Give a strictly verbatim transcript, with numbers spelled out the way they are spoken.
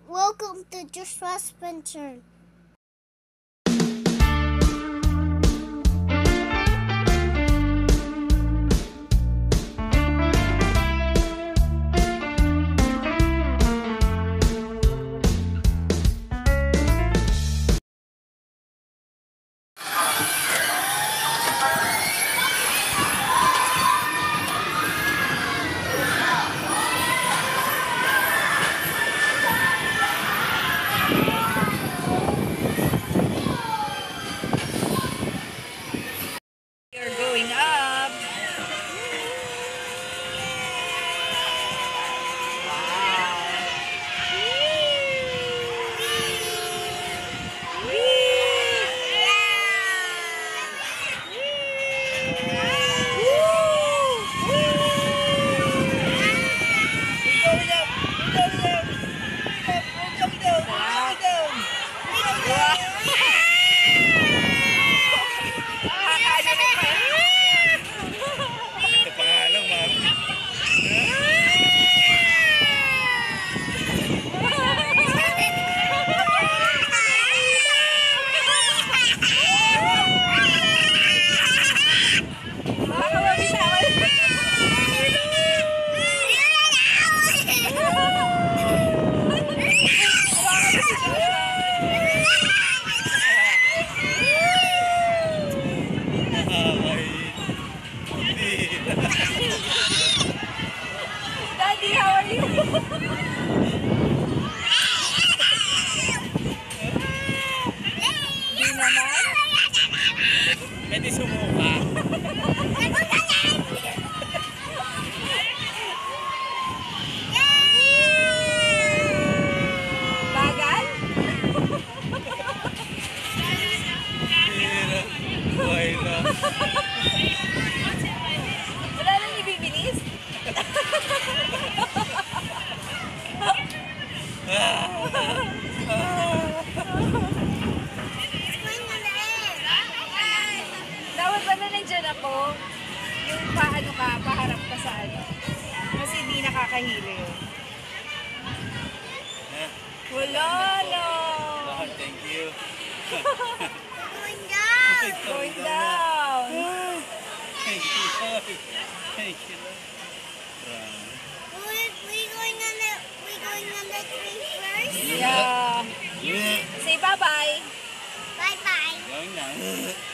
Welcome to Joshua Spencer. Going up. Daddy, how are you? Di naman? Pwede sumuka. Bagal? Buhay na. Wala nang ibibilis? Dapat ba na nandiyan ako? Yung paano ka, paharap ka sa ano? Kasi hindi nakakahilo yun. Wala no! Oh, thank you. Going down. Going down! Thank you, Lord. Thank you, Lord. We we going on the we going on the tree first. Yeah. Yeah. Say bye-bye. Bye bye. Going down.